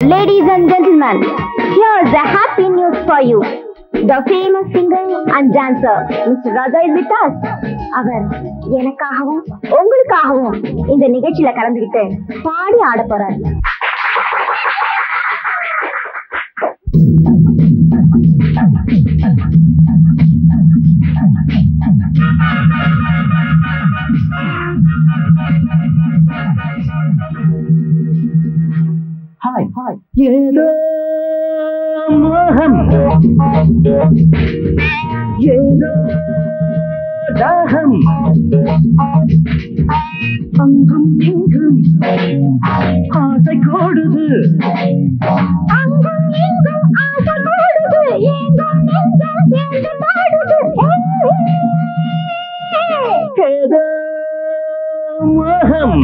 Ladies and gentlemen, here's a happy news for you. The famous singer and dancer, Mr. Raja is with us. அவர் எனக்காகவும் உங்களுக்காகவும் இந்த நிகழ்ச்சியில கலந்துக்கிட்டு பாடி ஆட போறாரு. Hi. ஏதோ மோகம் ஏதோ தாகம் அங்கும் இங்கும் ஆசை கோடுது அங்கும் இங்கும் ஆசை கோடுது எங்கும் நெஞ்சம் சேர்ந்து பாடுது. ஏதோ மோகம்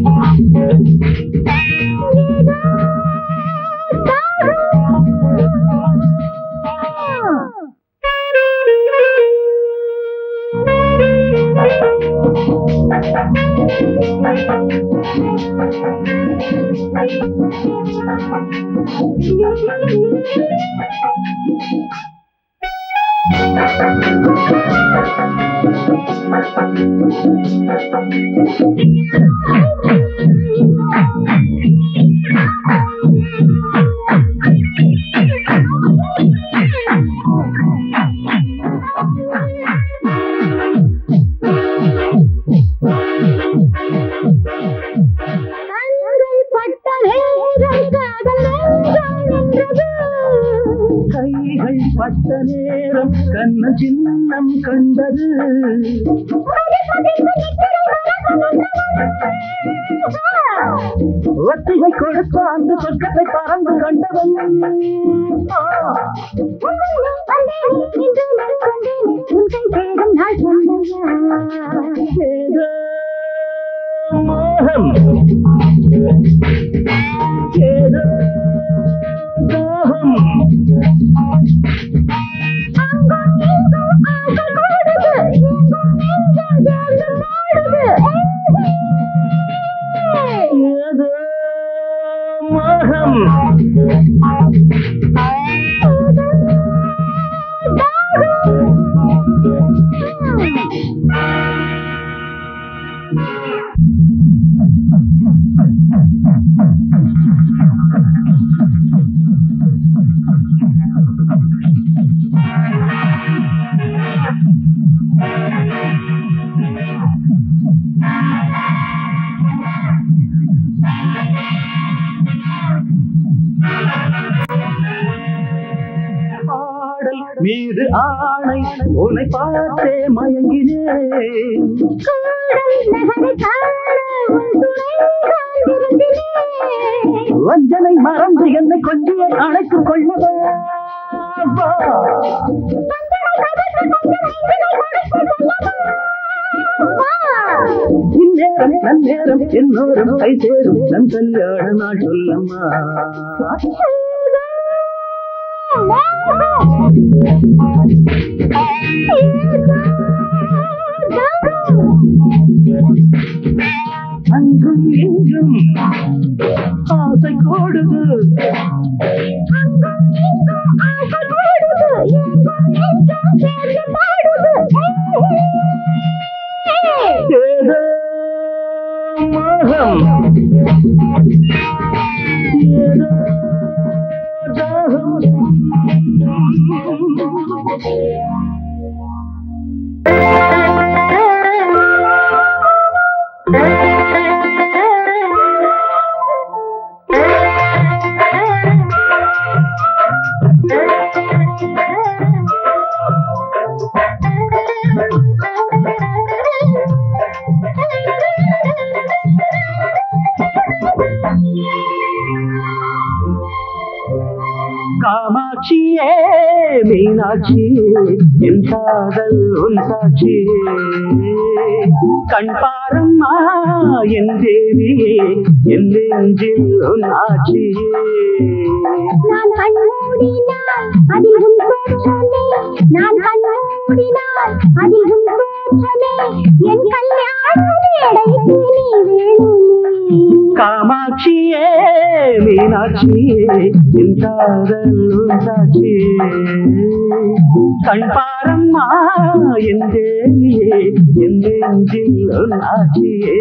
பட்ட நேரம் கண்ண சின்னம் கண்டது ஒத்திகை கொடுத்த அந்த சொர்க்கத்தை பறந்து கண்டவன் மோகம் ஏதோ தாகம் ஏதோ மோகம் மீது ஆணை உன்னை பார்த்தே மயங்கினேன் வஞ்சனை மறந்து என்னை கொஞ்சியை அழைத்துக் கொள்ளவா இந்நேரம் நன்னேரம் என்னோரும் கை சேரும் நம் கல்யாண நாள் சொல்லம்மா அங்கும் இங்கும் ஆசை கோடுது ஏதோ மோகம் ஏதோ தாகம் காமாட்சியே மீனாட்சியே என் காதல் உன் சாட்சியே கண் பாரம்மா என் தேவியே என் நெஞ்சில் உன் ஆட்சியே நான் கண்மூடினால் அதில் உன் தோற்றமே நான் கண்மூடினால் அதில் உன் என் கல்யாண மேடைக்கு நீ வேணுமே. காமாட்சியே மீனாட்சியே என் காதல் சாட்சியே கண் பாரம்மா என் தேவியே என் நெஞ்சில் ஆட்சியே.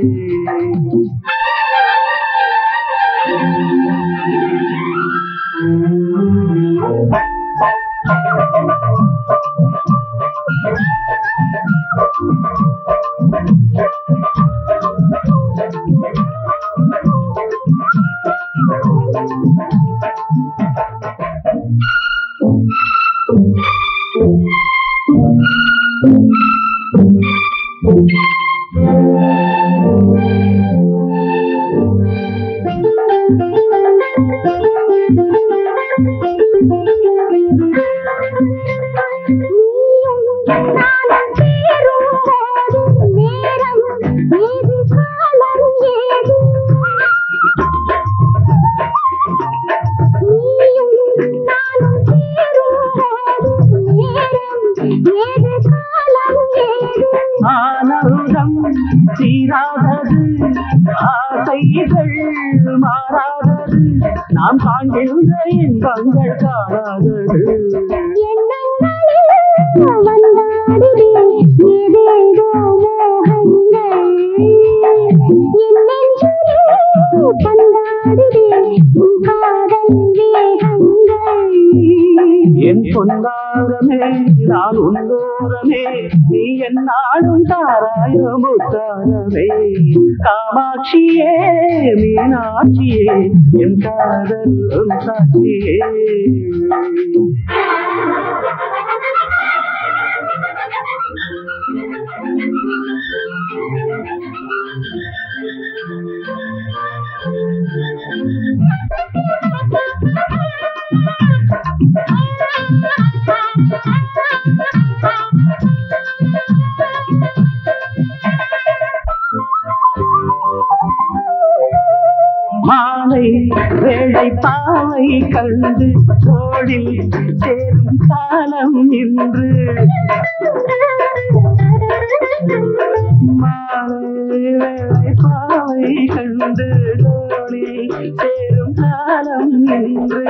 ஆனந்தம் தீராதது ஆசைகள் மாறாதது நாம் காண்கின்ற இன்பங்கள் காணாதது. என் பொன்னாரமே நான் உன்னோரமே நீ என் நாடும் தாராய முத்தாரமே. காமாட்சியே மீனாட்சியே என் காதல் சாட்சியே. மாலை வேளை பாவை கண்டு தோளில் சேரும் காலம் இன்று. மாலை வேளை பாவை கண்டு தோளில் சேரும் காலம் இன்று.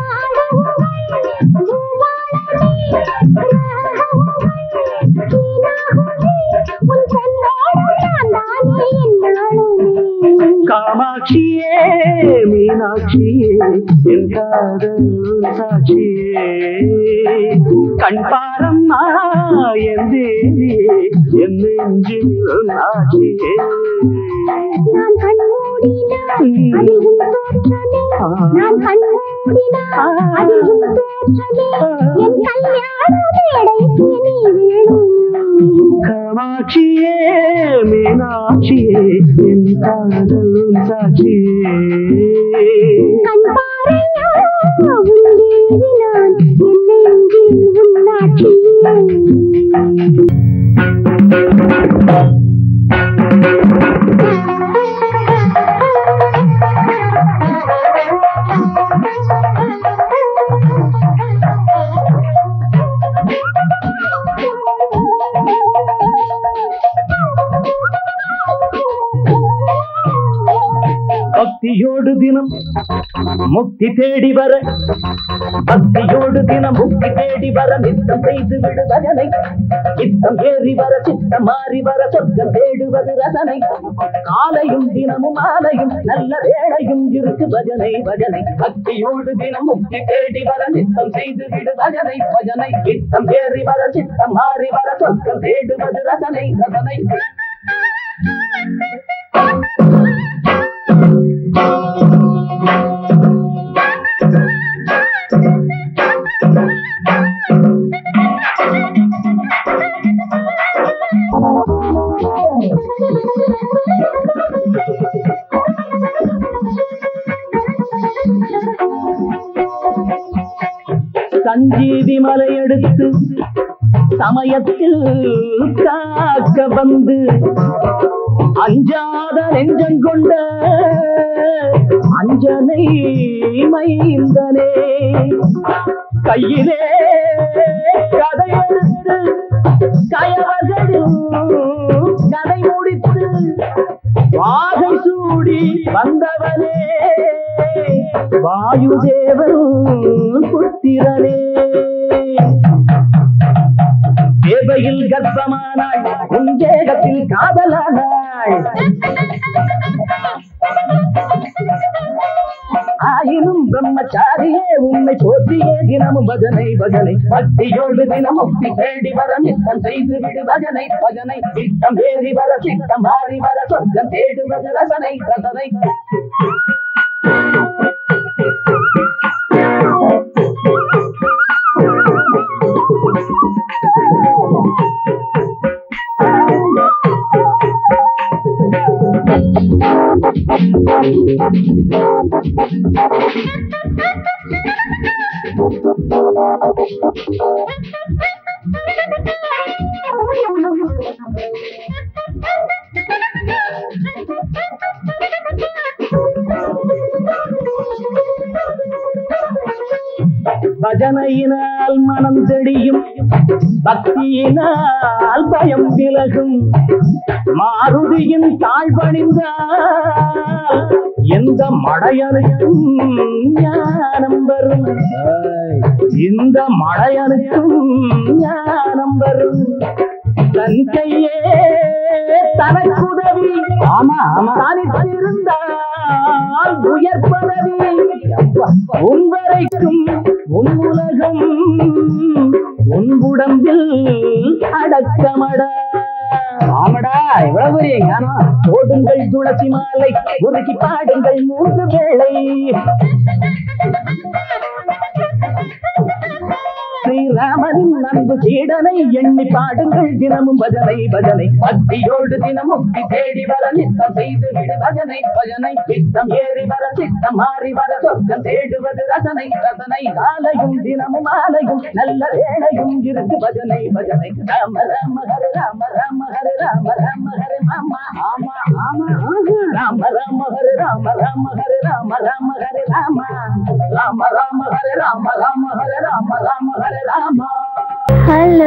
காமாட்சியே மீனாட்சியே என் காதல் சாட்சியே கண் பாரம்மா என் தேவியே என் நெஞ்சில் ஆட்சியே. நான் கண்மூடினான் அதிகும் தோற்றமே, நான் கண்மூடினான் அதிகும் தோற்றமே, என் கல்யாண மேடைக்கு நீ வேணும். காமாட்சியே மீனாட்சியே என் காதல் சாட்சியே கண் பாரையா உன் தேவி நான் என் நெஞ்சில் உன்னாட்சியே. பக்தியோடு தினம் முக்தி தேடி வர, பக்தியோடு தினம் முக்தி தேடி வர நித்தம் செய்து விடு பஜனை. சித்தம் ஏறி வர சித்தம் மாறி வர சொர்க்கம் தேடுவது ரசனை. காலையும் தினமும் மாலையும் நல்ல வேளையும் இருக்கு பஜனை பஜனை. பக்தியோடு தினம் முக்தி தேடி வர நித்தம் செய்து விடு பஜனை பஜனை. சித்தம் ஏறி வர சித்தம் மாறி வர சொர்க்கம் தேடுவது ரசனை ரசனை. சஞ்சீவி மலை எடுத்து சமயத்தில் காக்க வந்து அஞ்சாத நெஞ்சங்கொண்ட அஞ்சனை மைந்தனே கையிலே கதையெடுத்து கயவர்களும் கதை முடித்து வாகை சூடி வந்தவனே வாயுதேவன் புத்திரனே தேவையில் கர்ப்பமானாள் உன் தேகத்தில் காதலானாள் ஆயினும் பிரம்மச்சாரியே உன்னை போற்றியே தினமும் பஜனை பஜனை பக்தியோடு தினம் முக்தி தேடி வர நித்தம் செய்து விடு பஜனை பஜனை திட்டம் ஏறி வர சிட்டம் மாறி வர சொர்க்கம் தேடுவது ரசனை ரசனை பஜனையினால் மனம் தெளியும் பக்தியினால் பயம் விலகும் மாருதியின் தாழ்வணிந்தால் எந்த மடையனுக்கும் ஞானம் வரும் இந்த மடையனுக்கும் ஞானம் வரும் தன் கையே தனக்குதவி ஆமா ஆமா தனித்திருந்தால் உயர் பதவி உன்வரைக்கும் உன் உலகம் உன் உடம்பில் அடக்கமடா ஆமடா எவ்வளவு பெரிய ஞானம் ஓடுங்கள் துளசி மாலை உருக்கி பாடுங்கள் 3 வேளை ஸ்ரீராமனின் அன்பு சீடனை எண்ணி பாடுங்கள் தினமும் பஜனை பஜனை பக்தியோடு தினம் முக்தி தேடி வர நித்தம் செய்து விடு பஜனை பஜனை சித்தம் ஏறி வர சித்தம் மாறி வர சொர்க்கம் தேடுவது ரசனை ரசனை காலையும் தினமும் மாலையும் நல்ல வேளையும் இருக்கு பஜனை பஜனை ராம ராம ஹரே ராம ராம ஹரே ராம ராம ஹரே மாமா ஆமா ஆமா ராம ராம ஹரே ராம ராம ஹரே ராம ராம ஹரே ராம ராம ராம ஹரே ராம ராம ஹரே ராம ராம ஹரே ராம ஹலோ